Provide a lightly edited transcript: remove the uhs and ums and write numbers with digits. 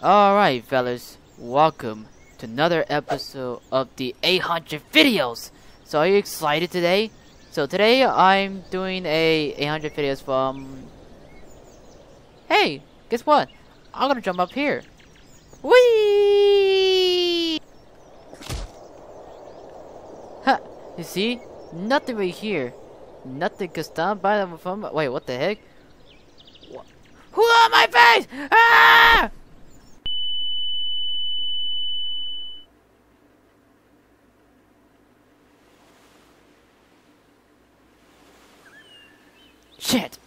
Alright, fellas, welcome to another episode of the 800 videos. So are you excited today? So today I'm doing a 800 videos from... Hey, guess what? I'm gonna jump up here. Whee! Ha! You see? Nothing right here. Nothing can stop by them from... Wait, what the heck? Who on my face? Ah! Shit!